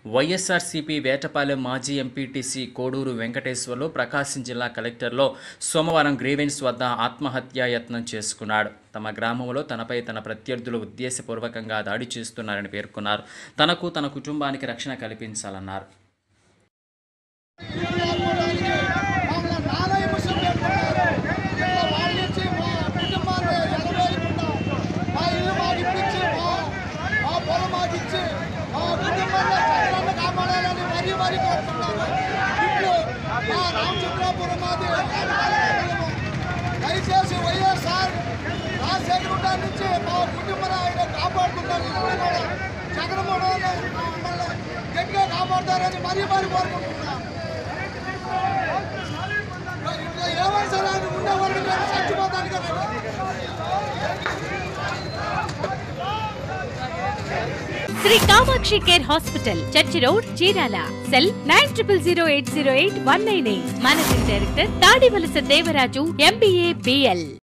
వైఎస్ఆర్సీపీ వేటపాలెం మాజీ ఎంపీటీసీ కోడూరు వెంకటేశ్వర్లు ప్రకాశం జిల్లా కలెక్టర్లో సోమవారం గ్రీవెన్స్ వద్ద ఆత్మహత్యాయత్నం చేసుకున్నాడు. తమ గ్రామంలో తనపై తన ప్రత్యర్థులు ఉద్దేశపూర్వకంగా దాడి చేస్తున్నారని పేర్కొన్నారు. తనకు తన కుటుంబానికి రక్షణ కల్పించాలన్నారు. దయచేసి వైఎస్ఆర్ రాజశేఖర నుంచి మా కుటుంబాన్ని ఆయన కాపాడుతున్నారు. జగన్మోహన్ మమ్మల్ని గట్టిగా కాపాడుతారని మరీ కోరుకుంటున్నాం. ఏమైనా సరే ఆయన ఉండేవాళ్ళు చచ్చిపోతాను కదా. Shri Kamakshi care hospital, church road, Chirala. Cell 9000808198. Managing director Tadivalasa Devaraju, MBA, BL.